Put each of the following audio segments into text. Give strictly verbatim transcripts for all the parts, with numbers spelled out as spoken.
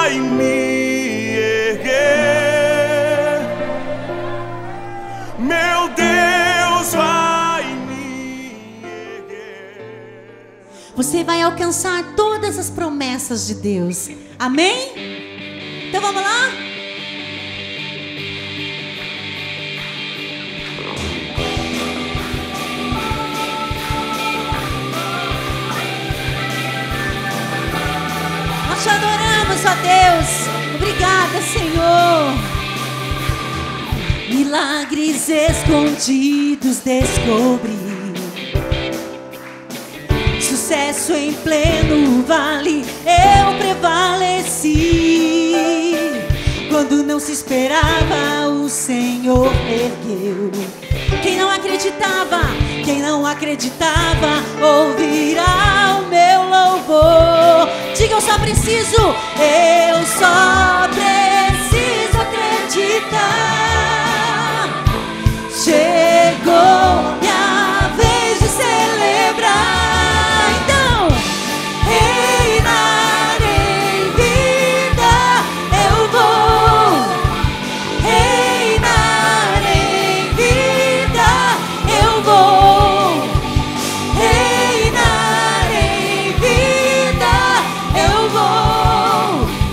vai me erguer, meu Deus vai me erguer. Você vai alcançar todas as promessas de Deus. Amém? Então vamos lá? Nós te adoramos, ó Deus. Obrigada, Senhor. Milagres escondidos descobri, sucesso em pleno vale, eu prevaleci. Quando não se esperava, o Senhor ergueu. Quem não acreditava, quem não acreditava, ouvirá o meu louvor. Diga, eu só preciso, eu só preciso acreditar. Chegou minha vez de celebrar. Então, reinar em vida eu vou. Reinar em vida eu vou. Reinar em vida eu vou.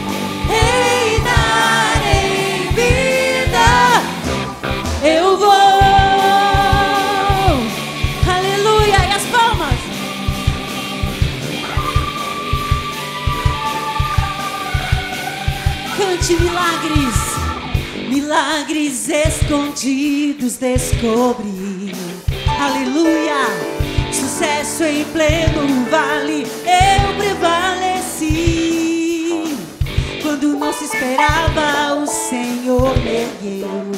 Reinar em vida eu vou. Aleluia! E as palmas? Cante milagres, milagres escondidos descobri. Aleluia! Sucesso em pleno vale, eu prevaleci. Quando não se esperava, o Senhor me ergueu.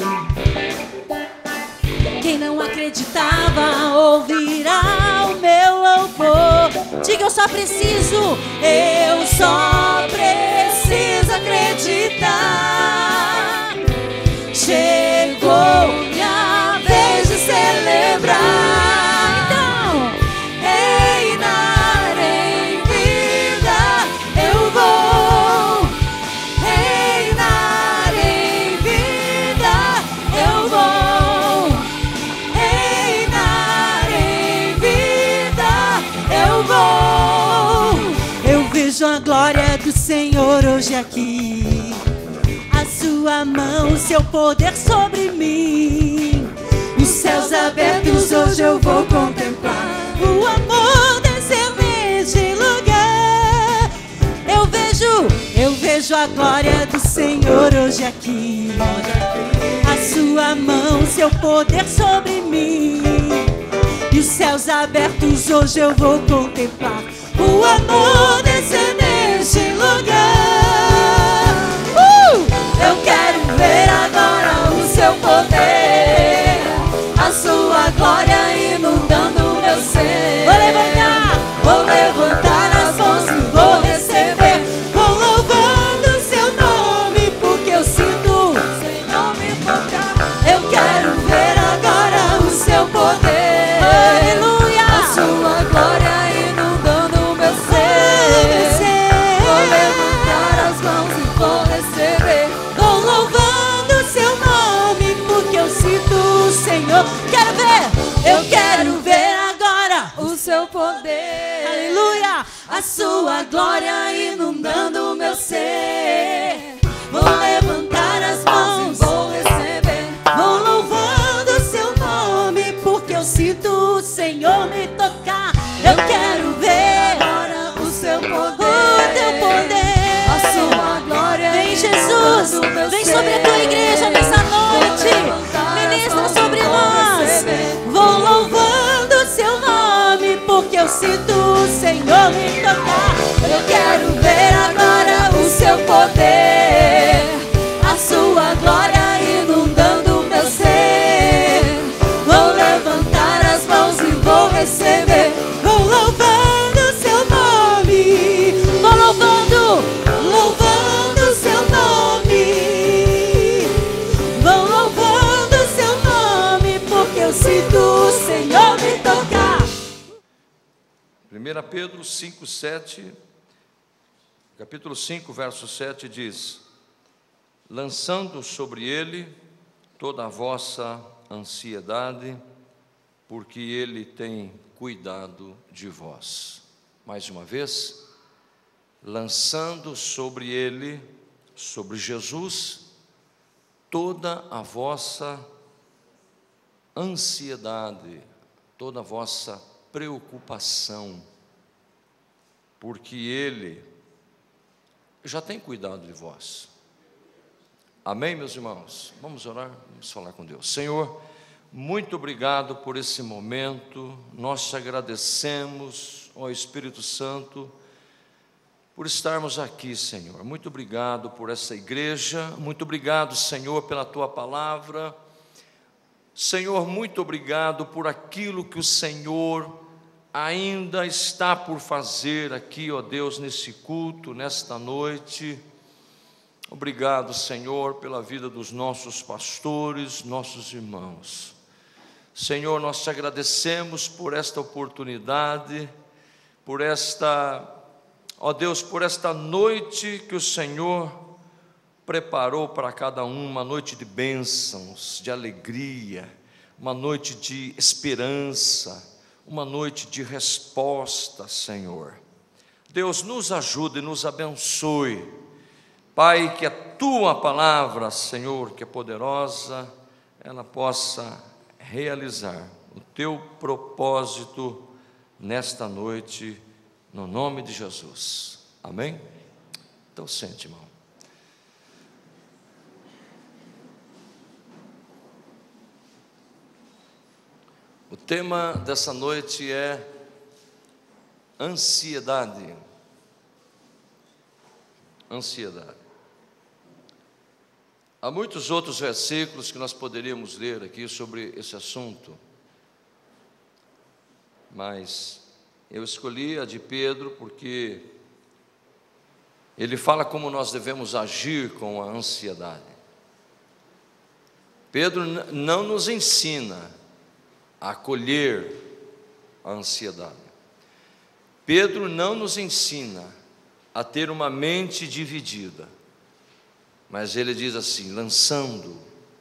Quem não acreditava, ouvirá o meu louvor. Diga, eu só preciso, eu só preciso acreditar. Chegou minha vez de celebrar. Então, reinar em vida eu vou. Reinar em vida eu vou. Reinar em vida eu vou. Eu vejo a glória do Senhor hoje aqui, a sua mão, o seu poder sobre mim. Os céus abertos hoje eu vou contemplar o amor desse neste lugar. Eu vejo, eu vejo a glória do Senhor hoje aqui, a sua mão, o seu poder sobre mim. E os céus abertos hoje eu vou contemplar o amor desse neste lugar. Uh! Eu quero ver agora o seu poder, a sua glória inundando o meu ser. Vou levantar, vou levantar as mãos e vou receber. Vou louvando o seu nome, porque eu sinto o Senhor me tocar. Eu quero ver agora o seu poder, aleluia, a sua glória inundando o meu ser. Vou levantar as mãos e vou receber. Vou louvando o seu nome, porque eu sinto o Senhor. Quero ver, eu quero ver agora o seu poder, aleluia, a sua glória inundando o meu ser. Vou levantar as mãos e vou receber. Vou louvando o seu nome, porque eu sinto o Senhor me tocar. Eu quero ver agora o seu poder, o teu poder, a sua glória. Vem, Jesus, vem sobre a tua igreja nessa noite. Ministra sobre nós. Vou louvando o seu nome, porque eu sinto o Senhor me tocar. Eu quero ver agora o seu poder, a sua glória inundando o meu ser. Vou levantar as mãos e vou receber. Vou louvando o seu nome. Vou louvando, louvando o seu nome. Vou louvando o seu nome, porque eu sinto o Senhor me tocar. primeira Pedro cinco, sete. capítulo cinco, verso sete diz: lançando sobre ele toda a vossa ansiedade, porque ele tem cuidado de vós. Mais uma vez, lançando sobre ele, sobre Jesus, toda a vossa ansiedade, toda a vossa preocupação, porque ele já tem cuidado de vós. Amém, meus irmãos? Vamos orar, vamos falar com Deus. Senhor, muito obrigado por esse momento, nós te agradecemos, ó Espírito Santo, por estarmos aqui, Senhor. Muito obrigado por essa igreja, muito obrigado, Senhor, pela tua palavra. Senhor, muito obrigado por aquilo que o Senhor ainda está por fazer aqui, ó Deus, nesse culto, nesta noite. Obrigado, Senhor, pela vida dos nossos pastores, nossos irmãos. Senhor, nós te agradecemos por esta oportunidade, por esta, ó Deus, por esta noite que o Senhor preparou para cada um, uma noite de bênçãos, de alegria, uma noite de esperança, uma noite de resposta, Senhor. Deus, nos ajude e nos abençoe. Pai, que a tua palavra, Senhor, que é poderosa, ela possa realizar o teu propósito nesta noite, no nome de Jesus. Amém? Então sente, irmão. O tema dessa noite é ansiedade. Ansiedade. Há muitos outros versículos que nós poderíamos ler aqui sobre esse assunto, mas eu escolhi a de Pedro porque ele fala como nós devemos agir com a ansiedade. Pedro não nos ensina a acolher a ansiedade. Pedro não nos ensina a ter uma mente dividida, mas ele diz assim: lançando,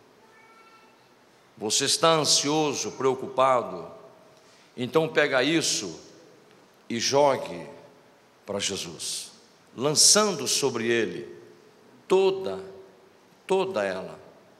você está ansioso, preocupado, então pega isso e jogue para Jesus, lançando sobre ele toda, toda ela,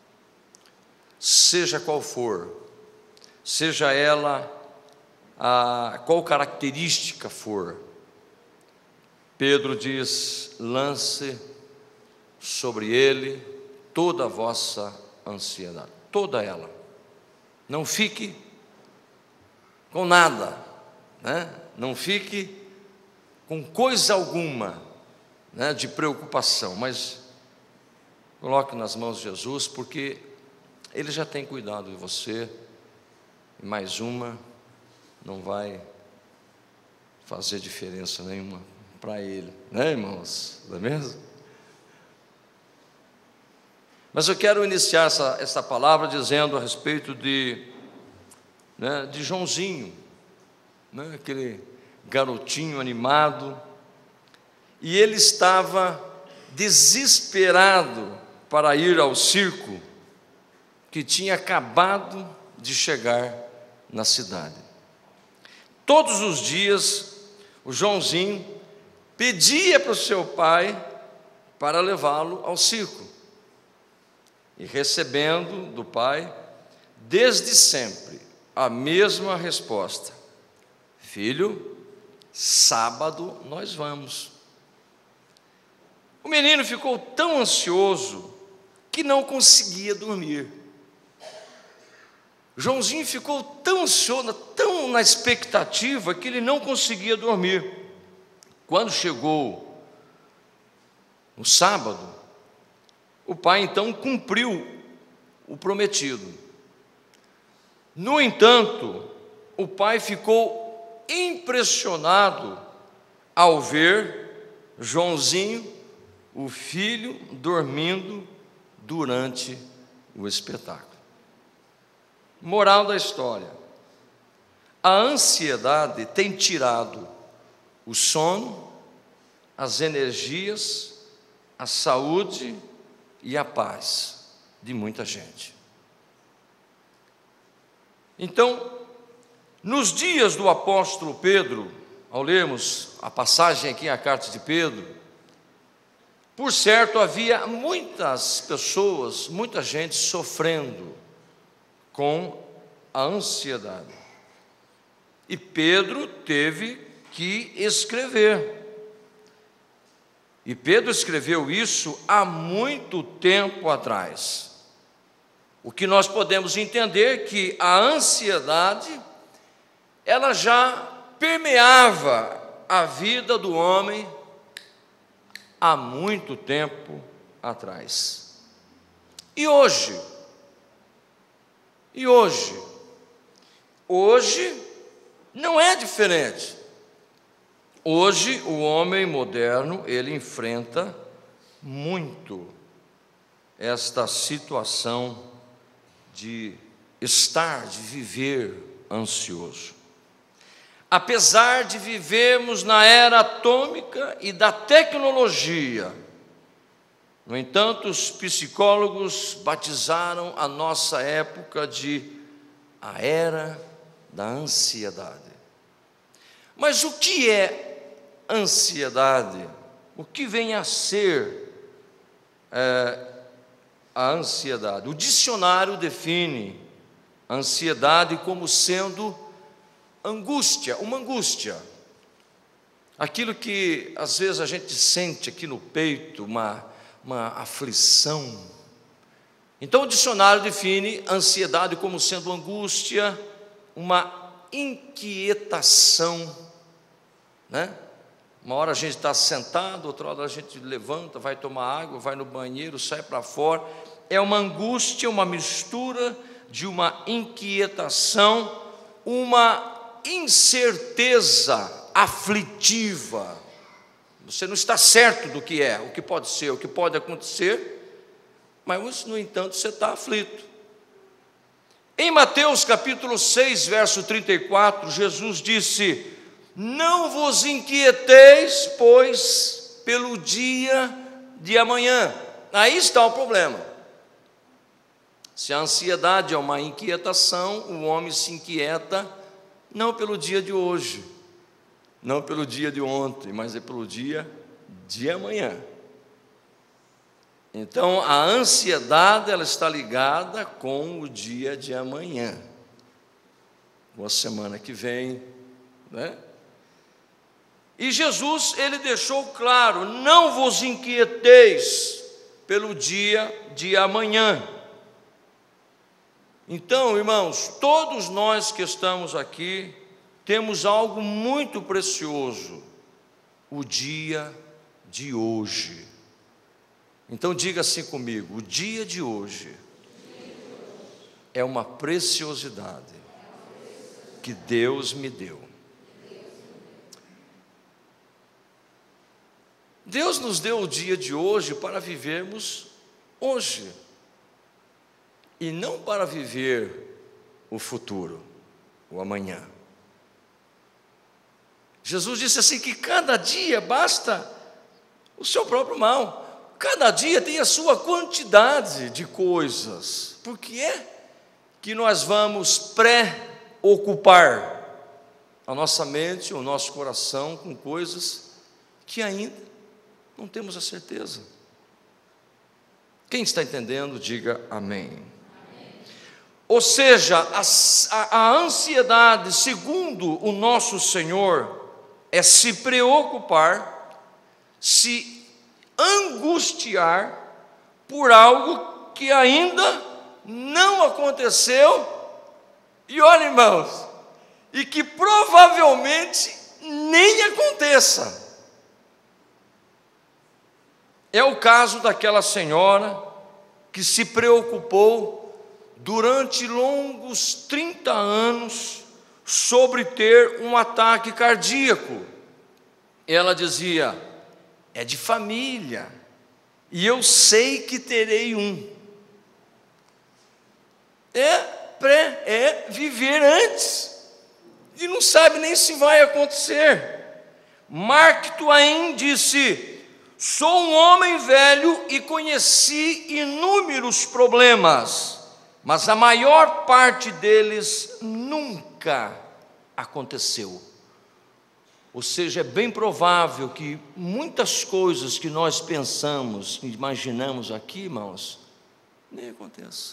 seja qual for, seja ela a qual característica for. Pedro diz: lance sobre ele toda a vossa ansiedade, toda ela. Não fique com nada, né? Não fique com coisa alguma, né, de preocupação, mas coloque nas mãos de Jesus, porque ele já tem cuidado de você. E mais uma não vai fazer diferença nenhuma para ele, né, irmãos? Não é mesmo? Mas eu quero iniciar essa, essa palavra dizendo a respeito de, né, de Joãozinho, né, aquele garotinho animado, e ele estava desesperado para ir ao circo que tinha acabado de chegar na cidade. Todos os dias o Joãozinho pedia para o seu pai para levá-lo ao circo, e recebendo do pai desde sempre a mesma resposta: filho, sábado nós vamos. O menino ficou tão ansioso que não conseguia dormir. Joãozinho ficou tão ansioso, tão na expectativa, que ele não conseguia dormir. Quando chegou o sábado, o pai então cumpriu o prometido. No entanto, o pai ficou impressionado ao ver Joãozinho, o filho, dormindo durante o espetáculo. Moral da história: a ansiedade tem tirado o sono, as energias, a saúde e a paz de muita gente. Então, nos dias do apóstolo Pedro, ao lermos a passagem aqui, a carta de Pedro, por certo havia muitas pessoas, muita gente sofrendo com a ansiedade. E Pedro teve que escrever. E Pedro escreveu isso há muito tempo atrás. O que nós podemos entender é que a ansiedade, ela já permeava a vida do homem há muito tempo atrás. E hoje? E hoje? Hoje não é diferente. Hoje o homem moderno, ele enfrenta muito esta situação de estar, de viver ansioso. Apesar de vivermos na era atômica e da tecnologia, no entanto, os psicólogos batizaram a nossa época de a era da ansiedade. Mas o que é ansiedade? O que vem a ser é, a ansiedade? O dicionário define a ansiedade como sendo angústia, uma angústia. Aquilo que às vezes a gente sente aqui no peito, uma, uma aflição. Então o dicionário define a ansiedade como sendo angústia, uma inquietação, né? Uma hora a gente está sentado, outra hora a gente levanta, vai tomar água, vai no banheiro, sai para fora. É uma angústia, uma mistura de uma inquietação, uma incerteza aflitiva. Você não está certo do que é, o que pode ser, o que pode acontecer, mas, no entanto, você está aflito. Em Mateus capítulo seis, verso trinta e quatro, Jesus disse: não vos inquieteis, pois, pelo dia de amanhã. Aí está o problema. Se a ansiedade é uma inquietação, o homem se inquieta não pelo dia de hoje, não pelo dia de ontem, mas é pelo dia de amanhã. Então, a ansiedade, ela está ligada com o dia de amanhã, com a semana que vem, né? E Jesus, ele deixou claro: não vos inquieteis pelo dia de amanhã. Então, irmãos, todos nós que estamos aqui temos algo muito precioso: o dia de hoje. Então diga assim comigo: o dia de hoje é uma preciosidade que Deus me deu. Deus nos deu o dia de hoje para vivermos hoje, e não para viver o futuro, o amanhã. Jesus disse assim que cada dia basta o seu próprio mal. Cada dia tem a sua quantidade de coisas. Por que é que nós vamos pré-ocupar a nossa mente, o nosso coração com coisas que ainda não temos a certeza? Quem está entendendo, diga amém. Amém. Ou seja, a, a, a ansiedade, segundo o nosso Senhor, é se preocupar, se angustiar por algo que ainda não aconteceu, e olha, irmãos, e que provavelmente nem aconteça. É o caso daquela senhora que se preocupou durante longos trinta anos sobre ter um ataque cardíaco. Ela dizia: é de família, e eu sei que terei um. É, pré, é viver antes, e não sabe nem se vai acontecer. Mark Twain disse: sou um homem velho e conheci inúmeros problemas, mas a maior parte deles nunca aconteceu. Ou seja, é bem provável que muitas coisas que nós pensamos, imaginamos aqui, irmãos, nem aconteça.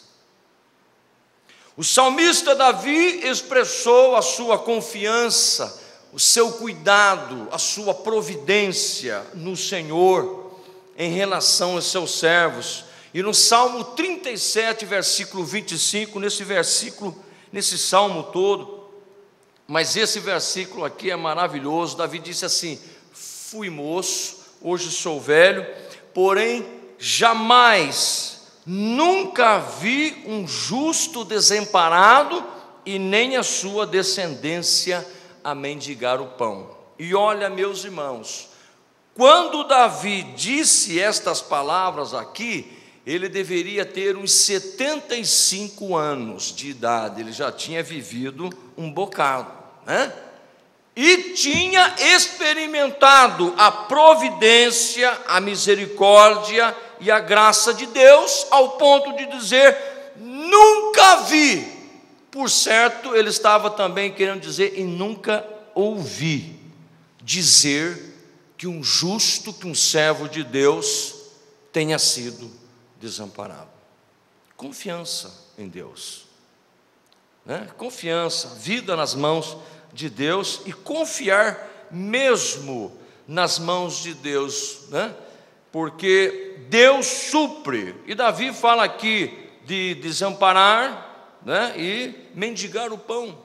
O salmista Davi expressou a sua confiança, o seu cuidado, a sua providência no Senhor em relação aos seus servos. E no Salmo trinta e sete, versículo vinte e cinco, nesse versículo, nesse salmo todo, mas esse versículo aqui é maravilhoso. Davi disse assim: fui moço, hoje sou velho, porém jamais, nunca vi um justo desamparado e nem a sua descendência a mendigar o pão. E olha, meus irmãos, quando Davi disse estas palavras aqui, ele deveria ter uns setenta e cinco anos de idade, ele já tinha vivido um bocado, né? E tinha experimentado a providência, a misericórdia e a graça de Deus, ao ponto de dizer: nunca vi. Por certo, ele estava também querendo dizer: e nunca ouvi dizer que um justo, que um servo de Deus tenha sido desamparado. Confiança em Deus, né? Confiança, vida nas mãos de Deus, e confiar mesmo nas mãos de Deus, né? Porque Deus supre. E Davi fala aqui de desamparar, né? E mendigar o pão,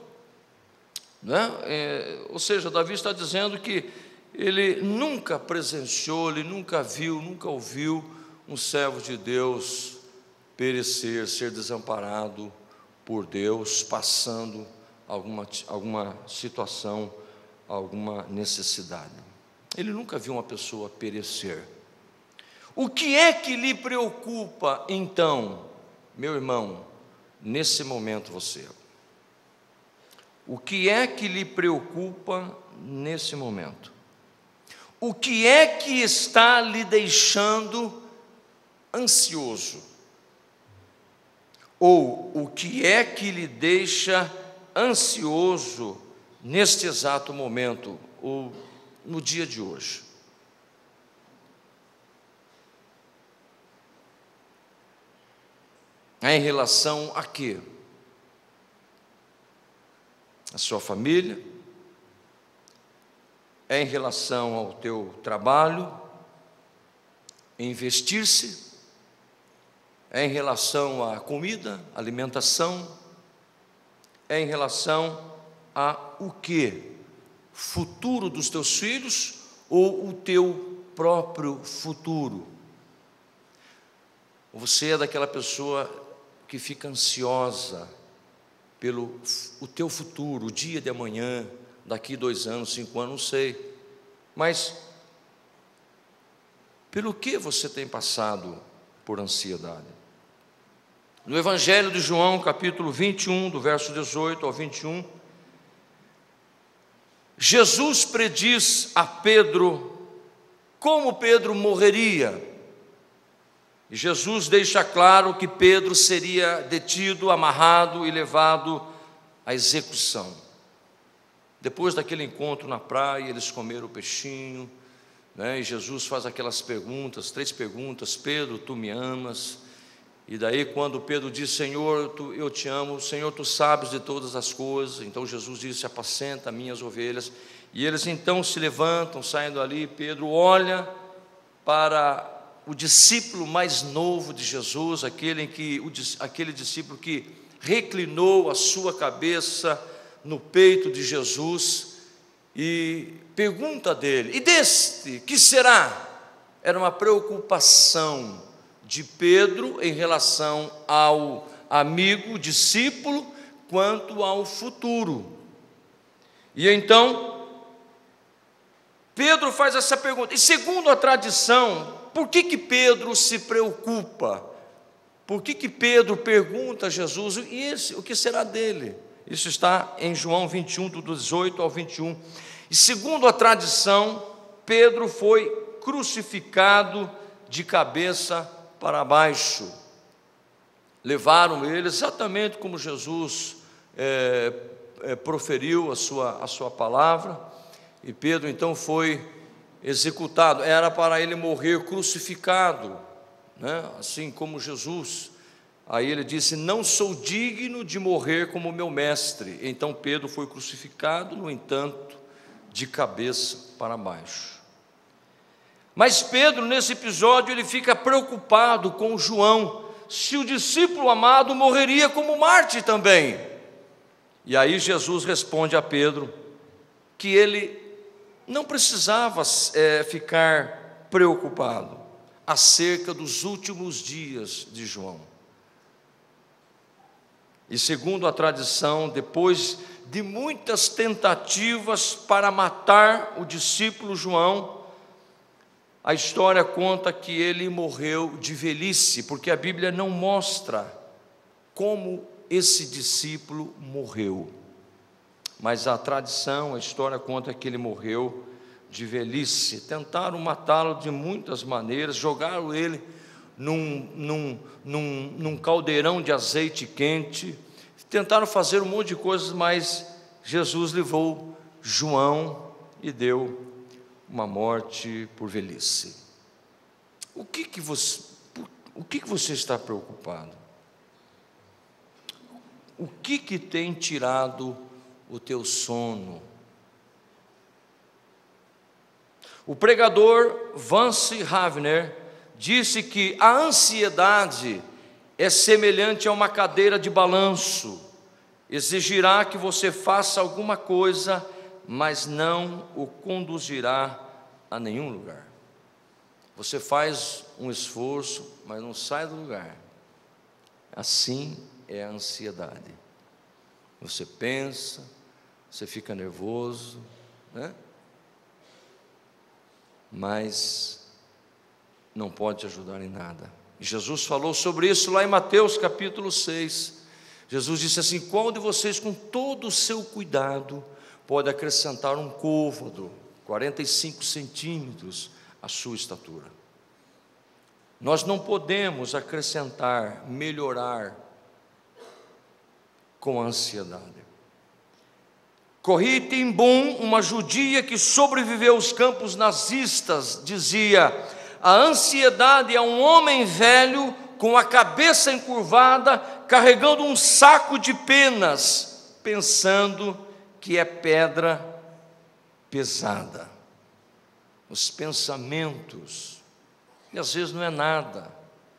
né? É, ou seja, Davi está dizendo que ele nunca presenciou, ele nunca viu, nunca ouviu um servo de Deus perecer, ser desamparado por Deus, passando alguma, alguma situação, alguma necessidade. Ele nunca viu uma pessoa perecer. O que é que lhe preocupa, então, meu irmão, nesse momento você? O que é que lhe preocupa nesse momento? O que é que está lhe deixando ansioso? Ou o que é que lhe deixa ansioso neste exato momento, ou no dia de hoje? É em relação a quê? A sua família? É em relação ao teu trabalho? Em investir-se? É em relação à comida, alimentação? É em relação a o quê? Futuro dos teus filhos ou o teu próprio futuro? Você é daquela pessoa que fica ansiosa pelo o teu futuro, o dia de amanhã, daqui dois anos, cinco anos, não sei. Mas pelo que você tem passado por ansiedade? No Evangelho de João, capítulo vinte e um, do verso dezoito ao vinte e um, Jesus prediz a Pedro como Pedro morreria. E Jesus deixa claro que Pedro seria detido, amarrado e levado à execução. Depois daquele encontro na praia, eles comeram o peixinho, né? E Jesus faz aquelas perguntas, três perguntas: Pedro, tu me amas? E daí, quando Pedro diz: Senhor, tu, eu te amo, Senhor, tu sabes de todas as coisas. Então Jesus disse: apacenta minhas ovelhas. E eles então se levantam, saindo ali. Pedro olha para o discípulo mais novo de Jesus, aquele, em que, o, aquele discípulo que reclinou a sua cabeça no peito de Jesus, e pergunta dele: e deste, que será? Era uma preocupação de Pedro em relação ao amigo, discípulo, quanto ao futuro. E então Pedro faz essa pergunta, e segundo a tradição, por que que Pedro se preocupa? Por que que Pedro pergunta a Jesus, e esse, o que será dele? Isso está em João vinte e um, do dezoito ao vinte e um. E segundo a tradição, Pedro foi crucificado de cabeça para baixo. Levaram ele exatamente como Jesus é, é, proferiu a sua, a sua palavra, e Pedro então foi executado. Era para ele morrer crucificado, né? Assim como Jesus. Aí ele disse: não sou digno de morrer como meu mestre. Então Pedro foi crucificado, no entanto, de cabeça para baixo. Mas Pedro, nesse episódio, ele fica preocupado com João, se o discípulo amado morreria como Marte também. E aí Jesus responde a Pedro que ele não precisava é, ficar preocupado acerca dos últimos dias de João. E segundo a tradição, depois de muitas tentativas para matar o discípulo João, a história conta que ele morreu de velhice, porque a Bíblia não mostra como esse discípulo morreu. Mas a tradição, a história conta que ele morreu de velhice. Tentaram matá-lo de muitas maneiras, jogaram ele num, num, num, num caldeirão de azeite quente, tentaram fazer um monte de coisas, mas Jesus levou João e deu uma morte por velhice. O que que você, o que que você está preocupado? O que que tem tirado o teu sono? O pregador Vance Havner disse que a ansiedade é semelhante a uma cadeira de balanço. Exigirá que você faça alguma coisa, mas não o conduzirá a nenhum lugar. Você faz um esforço, mas não sai do lugar. Assim é a ansiedade. Você pensa, você fica nervoso, né? Mas não pode te ajudar em nada. Jesus falou sobre isso lá em Mateus capítulo seis. Jesus disse assim: qual de vocês, com todo o seu cuidado, pode acrescentar um côvado, quarenta e cinco centímetros, à sua estatura? Nós não podemos acrescentar, melhorar com a ansiedade. Corrie ten Boom, uma judia que sobreviveu aos campos nazistas, dizia: a ansiedade é um homem velho com a cabeça encurvada, carregando um saco de penas, pensando que é pedra pesada. Os pensamentos, e às vezes não é nada.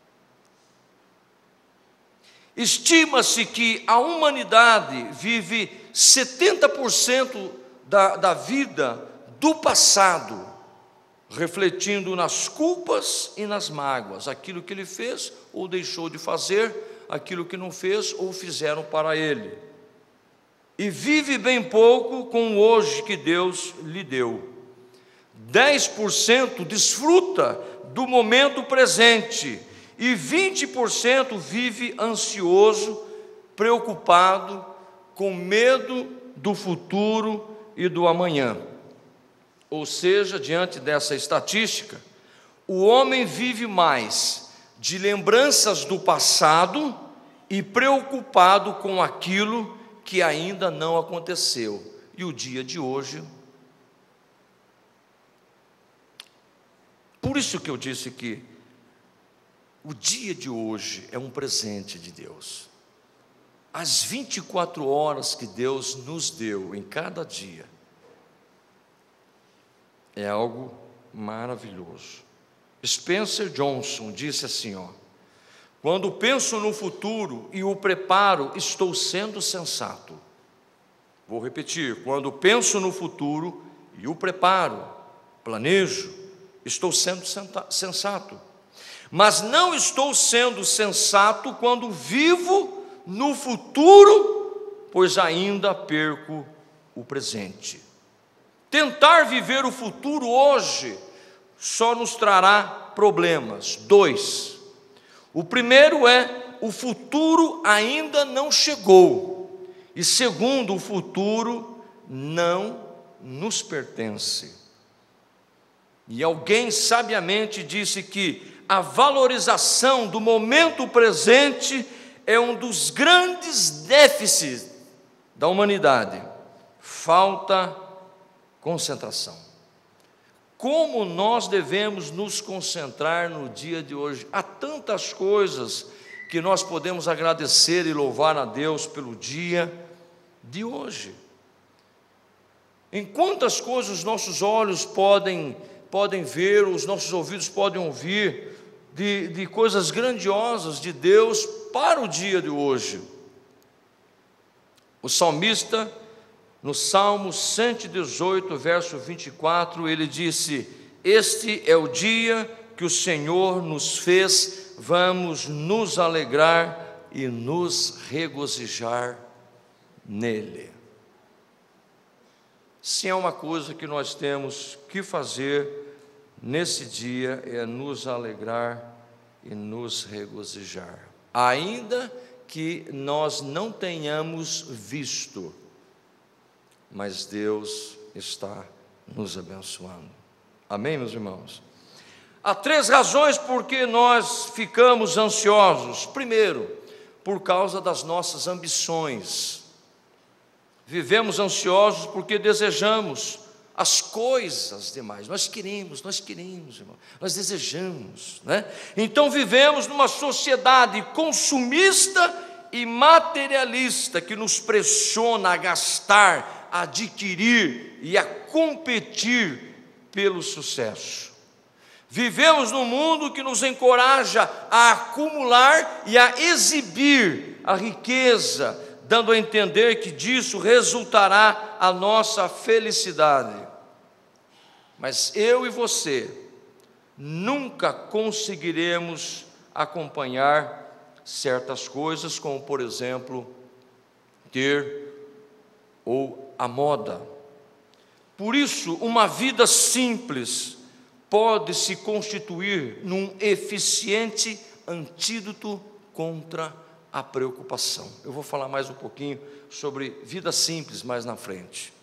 Estima-se que a humanidade vive setenta por cento da, da vida do passado, refletindo nas culpas e nas mágoas, aquilo que ele fez ou deixou de fazer, aquilo que não fez ou fizeram para ele. E vive bem pouco com o hoje que Deus lhe deu. dez por cento desfruta do momento presente e vinte por cento vive ansioso, preocupado, com medo do futuro e do amanhã. Ou seja, diante dessa estatística, o homem vive mais de lembranças do passado e preocupado com aquilo que ainda não aconteceu. E o dia de hoje, por isso que eu disse que o dia de hoje é um presente de Deus. As vinte e quatro horas que Deus nos deu em cada dia é algo maravilhoso. Spencer Johnson disse assim, ó: quando penso no futuro e o preparo, estou sendo sensato. Vou repetir: quando penso no futuro e o preparo, planejo, estou sendo sensato. Mas não estou sendo sensato quando vivo no futuro, pois ainda perco o presente. Tentar viver o futuro hoje só nos trará problemas. Dois. O primeiro é: o futuro ainda não chegou. E segundo, o futuro não nos pertence. E alguém sabiamente disse que a valorização do momento presente é um dos grandes déficits da humanidade. Falta concentração. Como nós devemos nos concentrar no dia de hoje? Há tantas coisas que nós podemos agradecer e louvar a Deus pelo dia de hoje. Em quantas coisas os nossos olhos podem, podem ver, os nossos ouvidos podem ouvir, de, de coisas grandiosas de Deus para o dia de hoje. O salmista, no Salmo cento e dezoito, verso vinte e quatro, ele disse: este é o dia que o Senhor nos fez, vamos nos alegrar e nos regozijar nele. Se é uma coisa que nós temos que fazer nesse dia, é nos alegrar e nos regozijar, ainda que nós não tenhamos visto, mas Deus está nos abençoando. Amém, meus irmãos? Há três razões por que nós ficamos ansiosos. Primeiro, por causa das nossas ambições. Vivemos ansiosos porque desejamos as coisas demais. Nós queremos, nós queremos, irmão. Nós desejamos, né? Então vivemos numa sociedade consumista e materialista que nos pressiona a gastar, a adquirir e a competir pelo sucesso. Vivemos num mundo que nos encoraja a acumular e a exibir a riqueza, dando a entender que disso resultará a nossa felicidade. Mas eu e você nunca conseguiremos acompanhar certas coisas, como por exemplo, ter ou a moda. Por isso, uma vida simples pode se constituir num eficiente antídoto contra a preocupação. Eu vou falar mais um pouquinho sobre vida simples mais na frente.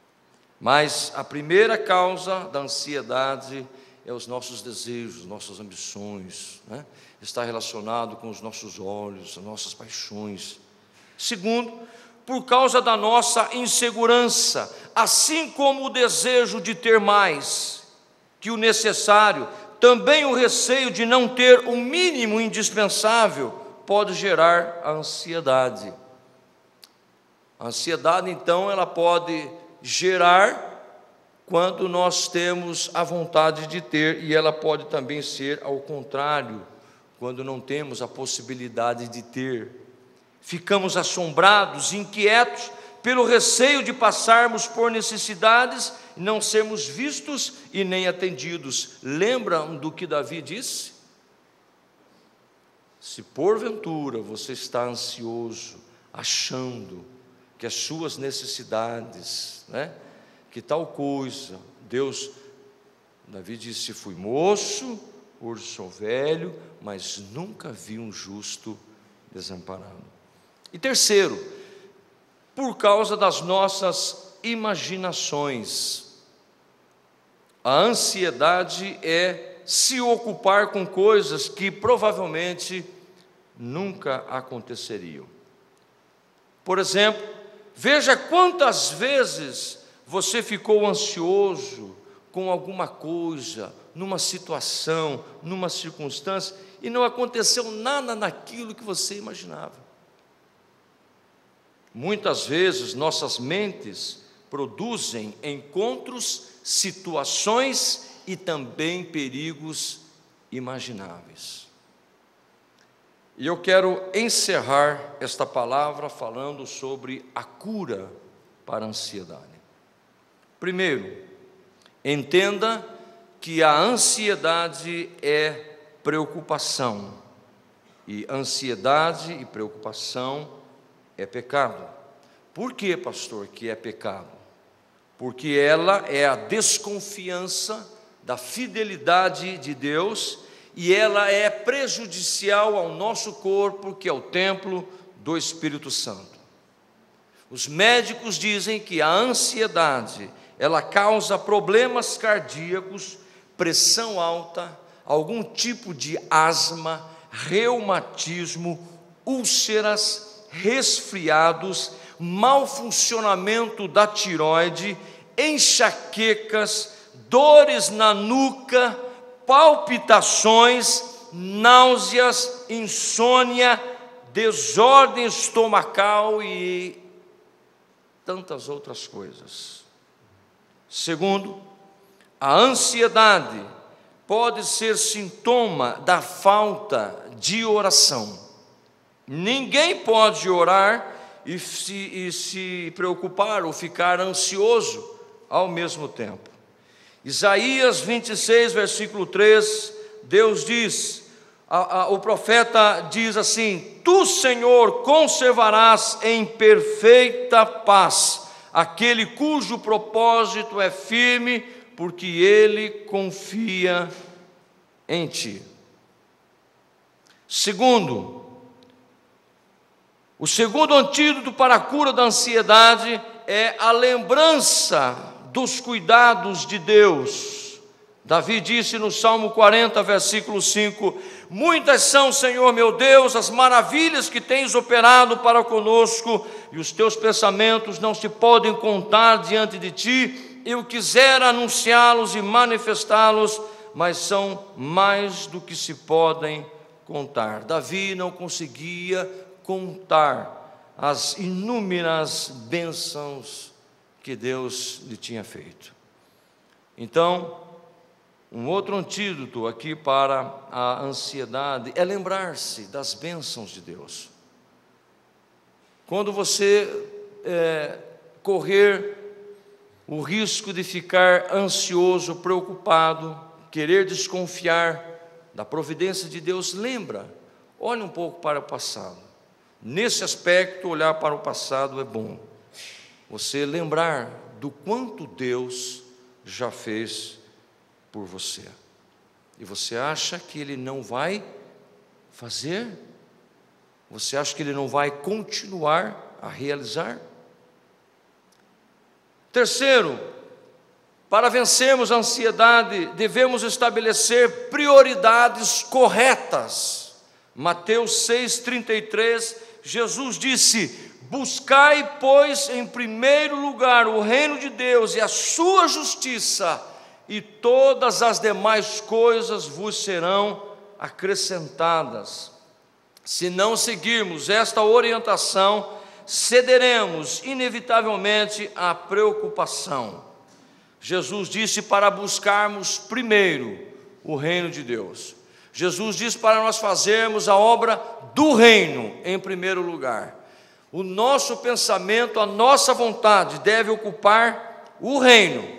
Mas a primeira causa da ansiedade é os nossos desejos, nossas ambições, né? Está relacionado com os nossos olhos, as nossas paixões. Segundo, por causa da nossa insegurança, assim como o desejo de ter mais que o necessário, também o receio de não ter o mínimo indispensável pode gerar a ansiedade. A ansiedade, então, ela pode gerar quando nós temos a vontade de ter, e ela pode também ser ao contrário, quando não temos a possibilidade de ter. Ficamos assombrados, inquietos, pelo receio de passarmos por necessidades e não sermos vistos e nem atendidos. Lembram do que Davi disse? Se porventura você está ansioso, achando que as suas necessidades, né, que tal coisa, Deus, Davi disse: fui moço, hoje sou velho, mas nunca vi um justo desamparado. E terceiro, por causa das nossas imaginações. A ansiedade é se ocupar com coisas que provavelmente nunca aconteceriam. Por exemplo, veja quantas vezes você ficou ansioso com alguma coisa, numa situação, numa circunstância, e não aconteceu nada naquilo que você imaginava. Muitas vezes nossas mentes produzem encontros, situações e também perigos imagináveis. E eu quero encerrar esta palavra falando sobre a cura para a ansiedade. Primeiro, entenda que a ansiedade é preocupação, e ansiedade e preocupação é pecado. Por que, pastor, que é pecado? Porque ela é a desconfiança da fidelidade de Deus, e ela é prejudicial ao nosso corpo, que é o templo do Espírito Santo. Os médicos dizem que a ansiedade ela causa problemas cardíacos, pressão alta, algum tipo de asma, reumatismo, úlceras, resfriados, mau funcionamento da tireoide, enxaquecas, dores na nuca, palpitações, náuseas, insônia, desordem estomacal e tantas outras coisas. Segundo, a ansiedade pode ser sintoma da falta de oração. Ninguém pode orar e se, e se preocupar ou ficar ansioso ao mesmo tempo. Isaías vinte e seis, versículo três, Deus diz, a, a, o profeta diz assim: Tu, Senhor, conservarás em perfeita paz aquele cujo propósito é firme, porque ele confia em ti. Segundo, o segundo antídoto para a cura da ansiedade é a lembrança dos cuidados de Deus. Davi disse no Salmo quarenta, versículo cinco: Muitas são, Senhor meu Deus, as maravilhas que tens operado para conosco, e os teus pensamentos não se podem contar diante de ti. Eu quisera anunciá-los e manifestá-los, mas são mais do que se podem contar. Davi não conseguia contar as inúmeras bênçãos que Deus lhe tinha feito. Então, um outro antídoto aqui para a ansiedade é lembrar-se das bênçãos de Deus. Quando você é, correr o risco de ficar ansioso, preocupado, querer desconfiar da providência de Deus, lembra, olhe um pouco para o passado. Nesse aspecto, olhar para o passado é bom. Você lembrar do quanto Deus já fez por você. E você acha que Ele não vai fazer? Você acha que Ele não vai continuar a realizar? Terceiro, para vencermos a ansiedade, devemos estabelecer prioridades corretas. Mateus seis, trinta e três, Jesus disse: Buscai, pois, em primeiro lugar o reino de Deus e a sua justiça, e todas as demais coisas vos serão acrescentadas. Se não seguirmos esta orientação, cederemos inevitavelmente à preocupação. Jesus disse para buscarmos primeiro o reino de Deus. Jesus disse para nós fazermos a obra do reino em primeiro lugar. O nosso pensamento, a nossa vontade deve ocupar o reino.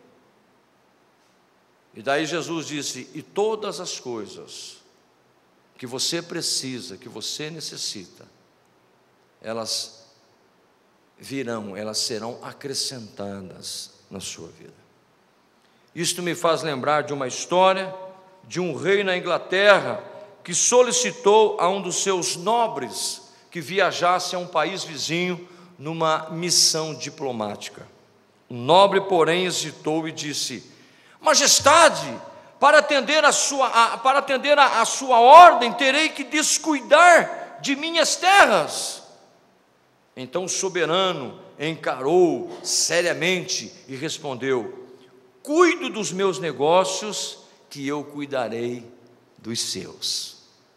E daí Jesus disse: e todas as coisas que você precisa, que você necessita, elas virão, elas serão acrescentadas na sua vida. Isto me faz lembrar de uma história de um rei na Inglaterra que solicitou a um dos seus nobres que viajasse a um país vizinho numa missão diplomática. O nobre, porém, hesitou e disse: Majestade, para atender a sua, a, para atender a, a sua ordem, terei que descuidar de minhas terras. Então o soberano encarou seriamente e respondeu: Cuido dos meus negócios, que eu cuidarei dos seus.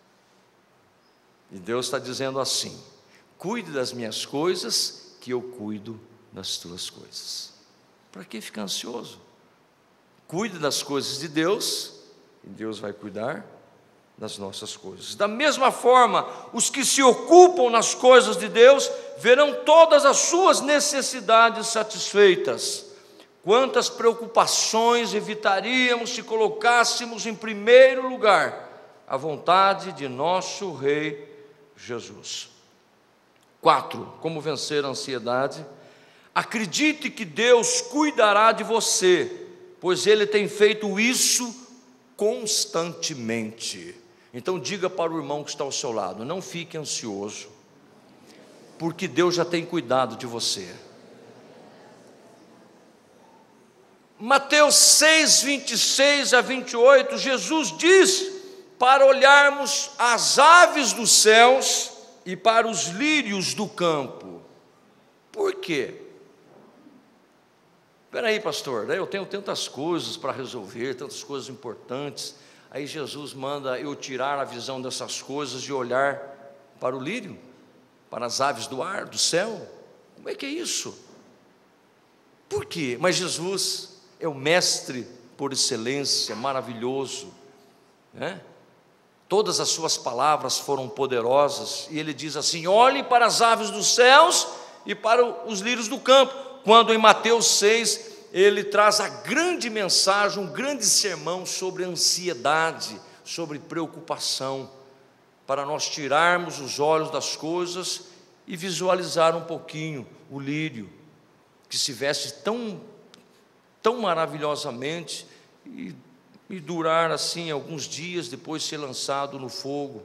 E Deus está dizendo assim: cuide das minhas coisas, que eu cuido das tuas coisas. Para que ficar ansioso? Cuide das coisas de Deus, e Deus vai cuidar das nossas coisas. Da mesma forma, os que se ocupam nas coisas de Deus verão todas as suas necessidades satisfeitas. Quantas preocupações evitaríamos se colocássemos em primeiro lugar a vontade de nosso Rei Jesus. Quatro, como vencer a ansiedade? Acredite que Deus cuidará de você, pois Ele tem feito isso constantemente. Então diga para o irmão que está ao seu lado: não fique ansioso, porque Deus já tem cuidado de você. Mateus seis, vinte e seis a vinte e oito, Jesus diz para olharmos as aves dos céus e para os lírios do campo. Por quê? Espera aí, pastor, eu tenho tantas coisas para resolver, tantas coisas importantes. Aí Jesus manda eu tirar a visão dessas coisas e olhar para o lírio, para as aves do ar, do céu. Como é que é isso? Por quê? Mas Jesus é o mestre por excelência, maravilhoso, né? Todas as suas palavras foram poderosas, e ele diz assim: olhe para as aves dos céus e para os lírios do campo, quando em Mateus seis, ele traz a grande mensagem, um grande sermão sobre ansiedade, sobre preocupação, para nós tirarmos os olhos das coisas e visualizar um pouquinho o lírio, que se veste tão, tão maravilhosamente, e, e durar assim alguns dias, depois ser lançado no fogo,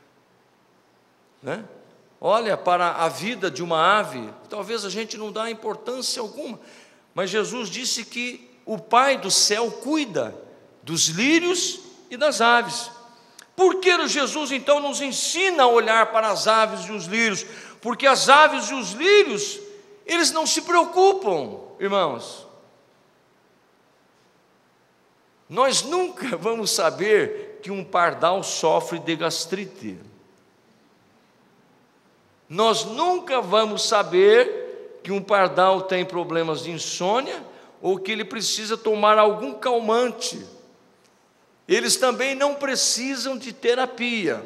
né? Olha para a vida de uma ave, talvez a gente não dá importância alguma, mas Jesus disse que o Pai do céu cuida dos lírios e das aves. Por que Jesus então nos ensina a olhar para as aves e os lírios? Porque as aves e os lírios, eles não se preocupam, irmãos. Nós nunca vamos saber que um pardal sofre de gastrite. Nós nunca vamos saber que um pardal tem problemas de insônia ou que ele precisa tomar algum calmante. Eles também não precisam de terapia.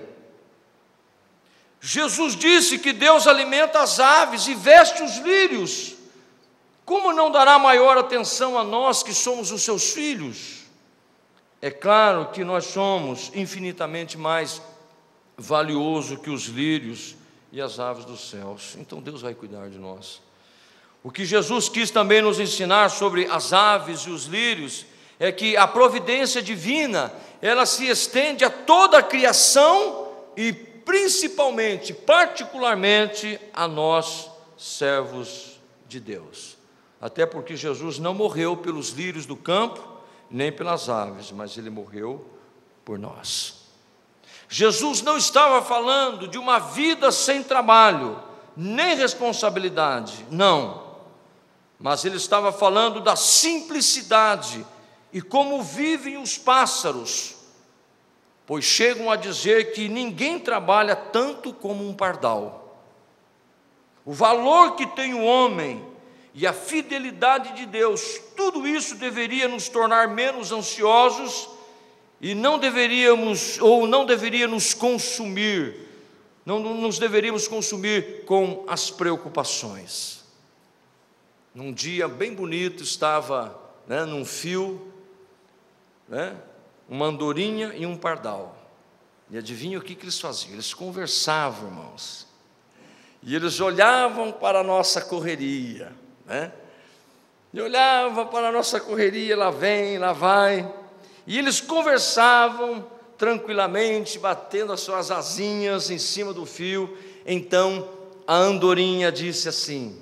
Jesus disse que Deus alimenta as aves e veste os lírios. Como não dará maior atenção a nós que somos os seus filhos? É claro que nós somos infinitamente mais valiosos que os lírios e as aves dos céus. Então Deus vai cuidar de nós. O que Jesus quis também nos ensinar sobre as aves e os lírios é que a providência divina, ela se estende a toda a criação e principalmente, particularmente a nós, servos de Deus. Até porque Jesus não morreu pelos lírios do campo, nem pelas aves, mas ele morreu por nós. Jesus não estava falando de uma vida sem trabalho, nem responsabilidade, não. Mas ele estava falando da simplicidade e como vivem os pássaros, pois chegam a dizer que ninguém trabalha tanto como um pardal. O valor que tem o homem e a fidelidade de Deus, tudo isso deveria nos tornar menos ansiosos e não deveríamos, ou não deveria nos consumir, não nos deveríamos consumir com as preocupações. Num dia bem bonito, estava, né, num fio, né, uma andorinha e um pardal. E adivinha o que, que eles faziam? Eles conversavam, irmãos. E eles olhavam para a nossa correria, né? E olhavam para a nossa correria, lá vem, lá vai. E eles conversavam tranquilamente, batendo as suas asinhas em cima do fio. Então a andorinha disse assim: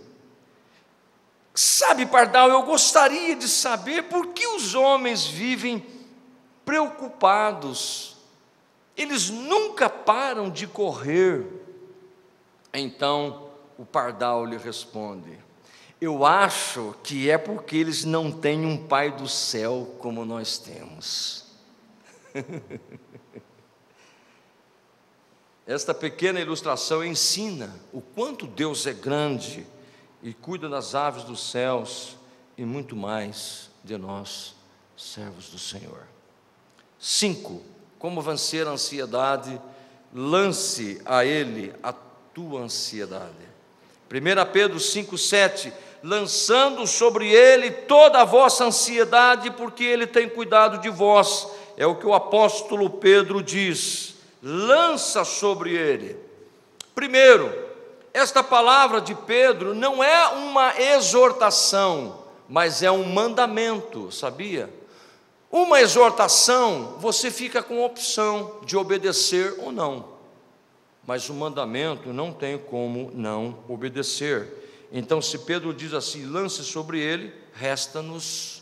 sabe, pardal, eu gostaria de saber por que os homens vivem preocupados, eles nunca param de correr. Então o pardal lhe responde: eu acho que é porque eles não têm um Pai do céu como nós temos. Esta pequena ilustração ensina o quanto Deus é grande e cuida das aves dos céus e muito mais de nós, servos do Senhor. Cinco, como vencer a ansiedade? Lance a Ele a tua ansiedade. primeira Pedro cinco, sete, lançando sobre Ele toda a vossa ansiedade, porque Ele tem cuidado de vós. É o que o apóstolo Pedro diz, lança sobre Ele. Primeiro, esta palavra de Pedro não é uma exortação, mas é um mandamento, sabia? Uma exortação, você fica com a opção de obedecer ou não, mas o mandamento não tem como não obedecer. Então, se Pedro diz assim, lance sobre ele, resta-nos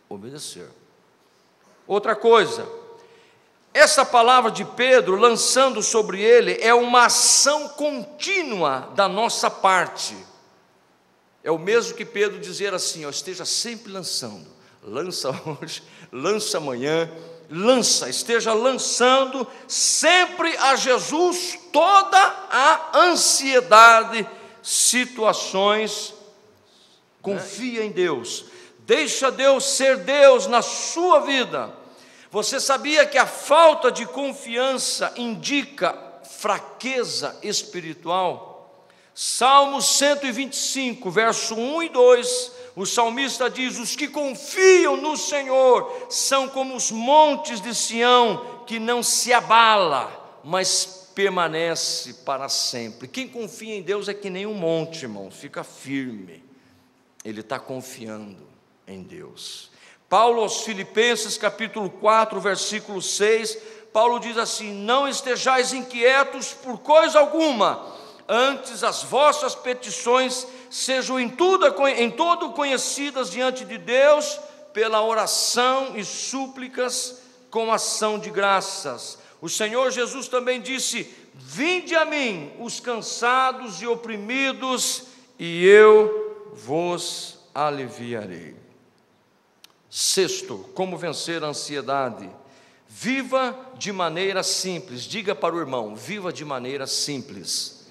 obedecer. Outra coisa, essa palavra de Pedro, lançando sobre ele, é uma ação contínua da nossa parte. É o mesmo que Pedro dizer assim, ó, esteja sempre lançando, lança hoje, lança amanhã, lança, esteja lançando sempre a Jesus toda a ansiedade, situações, confia em Deus, deixa Deus ser Deus na sua vida. Você sabia que a falta de confiança indica fraqueza espiritual? Salmo cento e vinte e cinco, verso um e dois, o salmista diz, os que confiam no Senhor são como os montes de Sião, que não se abala, mas permanece para sempre. Quem confia em Deus é que nem um monte, irmão, fica firme, ele está confiando em Deus. Paulo aos Filipenses, capítulo quatro, versículo seis, Paulo diz assim, não estejais inquietos por coisa alguma, antes as vossas petições sejam em tudo, em todo conhecidas diante de Deus, pela oração e súplicas com ação de graças. O Senhor Jesus também disse, vinde a mim os cansados e oprimidos, e eu vos aliviarei. Sexto, como vencer a ansiedade? Viva de maneira simples. Diga para o irmão, viva de maneira simples.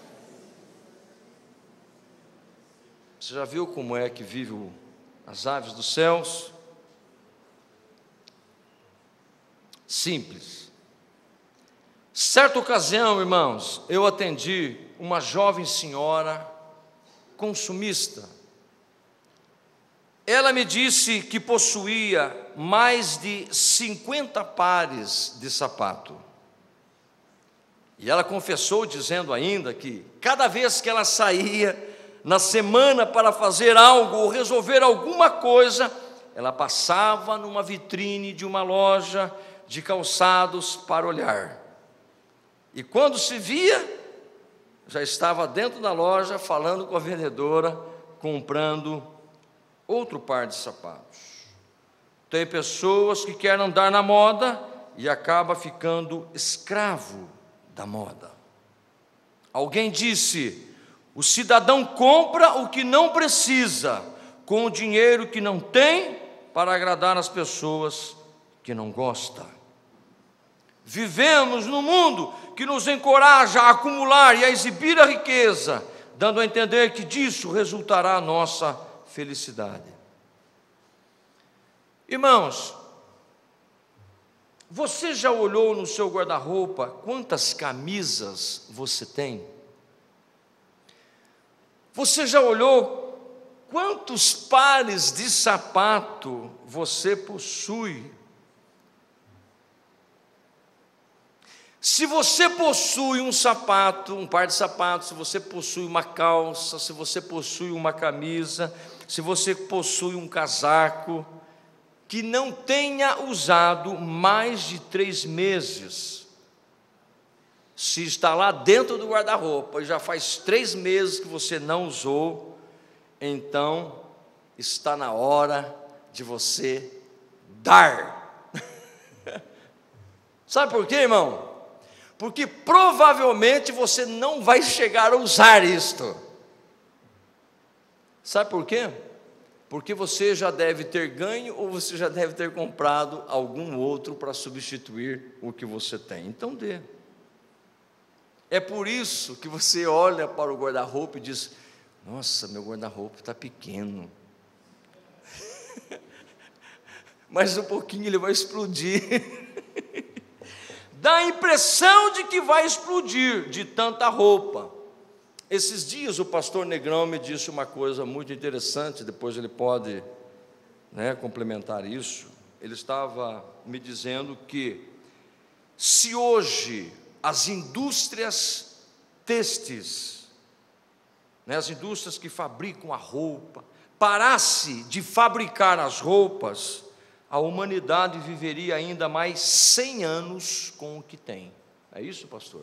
Você já viu como é que vivem as aves dos céus? Simples. Certa ocasião, irmãos, eu atendi uma jovem senhora consumista. Ela me disse que possuía mais de cinquenta pares de sapato. E ela confessou dizendo ainda que cada vez que ela saía na semana para fazer algo ou resolver alguma coisa, ela passava numa vitrine de uma loja de calçados para olhar. E quando se via, já estava dentro da loja falando com a vendedora, comprando outro par de sapatos. Tem pessoas que querem andar na moda e acaba ficando escravo da moda. Alguém disse, o cidadão compra o que não precisa, com o dinheiro que não tem, para agradar as pessoas que não gosta. Vivemos num mundo que nos encoraja a acumular e a exibir a riqueza, dando a entender que disso resultará a nossa felicidade. Irmãos, você já olhou no seu guarda-roupa quantas camisas você tem? Você já olhou quantos pares de sapato você possui? Se você possui um sapato, um par de sapatos, se você possui uma calça, se você possui uma camisa, se você possui um casaco, que não tenha usado mais de três meses, se está lá dentro do guarda-roupa e já faz três meses que você não usou, então está na hora de você dar. Sabe por quê, irmão? Porque provavelmente você não vai chegar a usar isto. Sabe por quê? Porque você já deve ter ganho ou você já deve ter comprado algum outro para substituir o que você tem. Então dê. É por isso que você olha para o guarda-roupa e diz, nossa, meu guarda-roupa está pequeno. Mais um pouquinho ele vai explodir. Dá a impressão de que vai explodir de tanta roupa. Esses dias o pastor Negrão me disse uma coisa muito interessante, depois ele pode, né, complementar isso. Ele estava me dizendo que se hoje as indústrias têxteis, né, as indústrias que fabricam a roupa, parasse de fabricar as roupas, a humanidade viveria ainda mais cem anos com o que tem. É isso, pastor?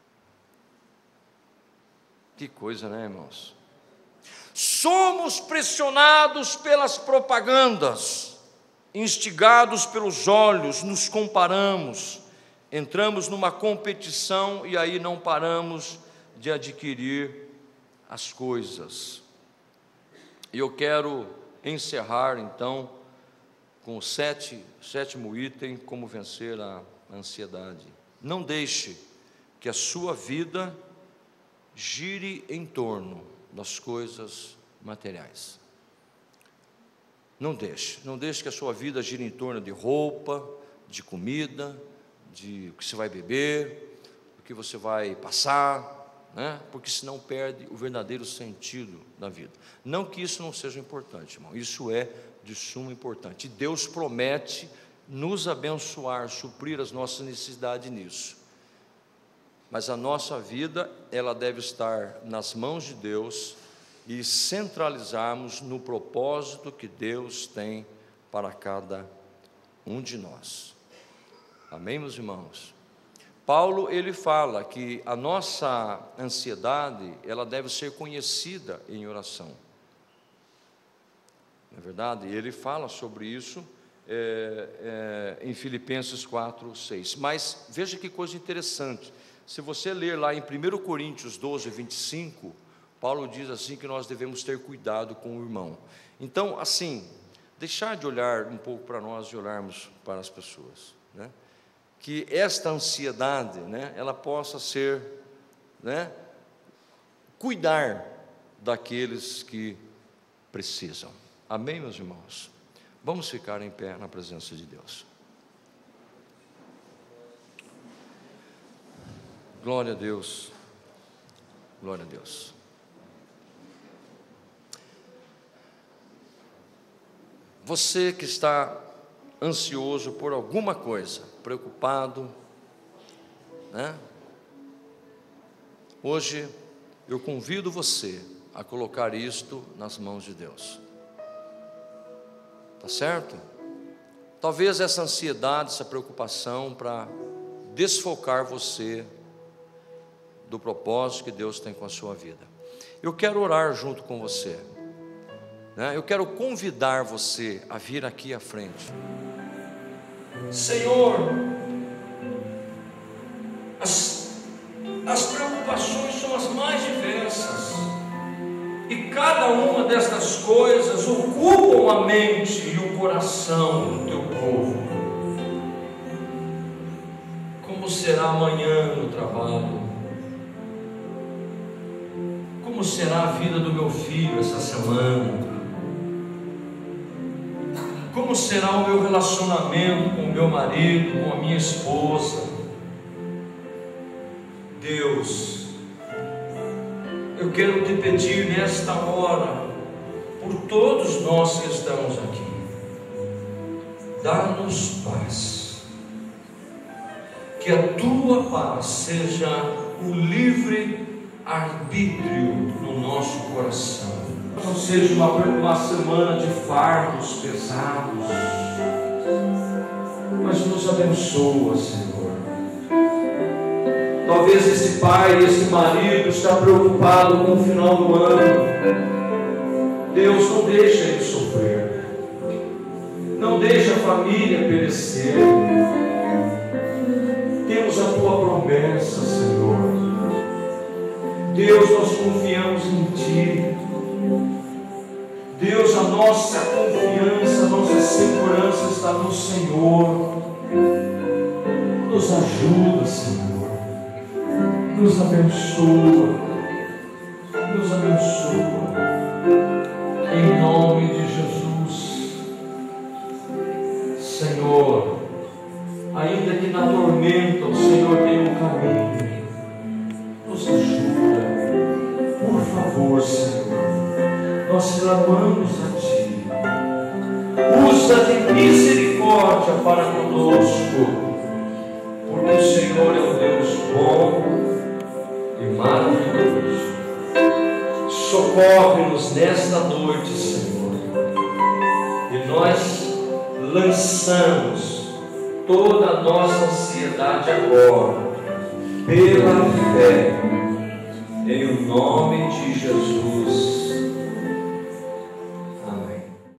Que coisa, né, irmãos? Somos pressionados pelas propagandas. instigados pelos olhos, nos comparamos, entramos numa competição e aí não paramos de adquirir as coisas. E eu quero encerrar então com o sete, sétimo item, como vencer a ansiedade. Não deixe que a sua vida gire em torno das coisas materiais. Não deixe, não deixe que a sua vida gire em torno de roupa, de comida, de o que você vai beber, o que você vai passar, né? Porque senão perde o verdadeiro sentido da vida. Não que isso não seja importante, irmão, isso é de suma importância. E Deus promete nos abençoar, suprir as nossas necessidades nisso. Mas a nossa vida, ela deve estar nas mãos de Deus e centralizarmos no propósito que Deus tem para cada um de nós. Amém, meus irmãos? Paulo, ele fala que a nossa ansiedade, ela deve ser conhecida em oração. Não é verdade? E ele fala sobre isso é, é, em Filipenses quatro, seis. Mas veja que coisa interessante. Se você ler lá em primeiro Coríntios doze, vinte e cinco, Paulo diz assim que nós devemos ter cuidado com o irmão. Então, assim, deixar de olhar um pouco para nós e olharmos para as pessoas, né? Que esta ansiedade, né, ela possa ser, né, cuidar daqueles que precisam. Amém, meus irmãos? Vamos ficar em pé na presença de Deus. Glória a Deus, glória a Deus. Você que está ansioso por alguma coisa, preocupado, né? Hoje eu convido você a colocar isto nas mãos de Deus. Tá certo? Talvez essa ansiedade, essa preocupação para desfocar você do propósito que Deus tem com a sua vida. Eu quero orar junto com você, né? Eu quero convidar você a vir aqui à frente. Senhor, as, as preocupações são as mais diversas, e cada uma destas coisas ocupam a mente e o coração do teu povo. Como será amanhã no trabalho? Como será a vida do meu filho essa semana? Como será o meu relacionamento com o meu marido, com a minha esposa? Deus, eu quero te pedir nesta hora, por todos nós que estamos aqui, dá-nos paz, que a tua paz seja o livre arbítrio no nosso coração. Não seja uma, uma semana de fardos pesados, mas nos abençoa, Senhor. Talvez esse pai, esse marido está preocupado com o final do ano. Deus, não deixa ele sofrer, não deixa a família perecer. Temos a tua promessa, Senhor. Deus, nós confiamos em ti. Deus, a nossa confiança, a nossa segurança está no Senhor. Nos ajuda, Senhor. Nos abençoa. Nos abençoa. Em nome de Jesus. Senhor, ainda que na tormenta o Senhor tem um caminho, nos ajuda. Por favor, Senhor. Nós clamamos a Ti. Usa de misericórdia para conosco, porque o Senhor é um Deus bom e maravilhoso. Socorre-nos nesta noite, Senhor, e nós lançamos toda a nossa ansiedade agora, pela fé, em o nome de Jesus.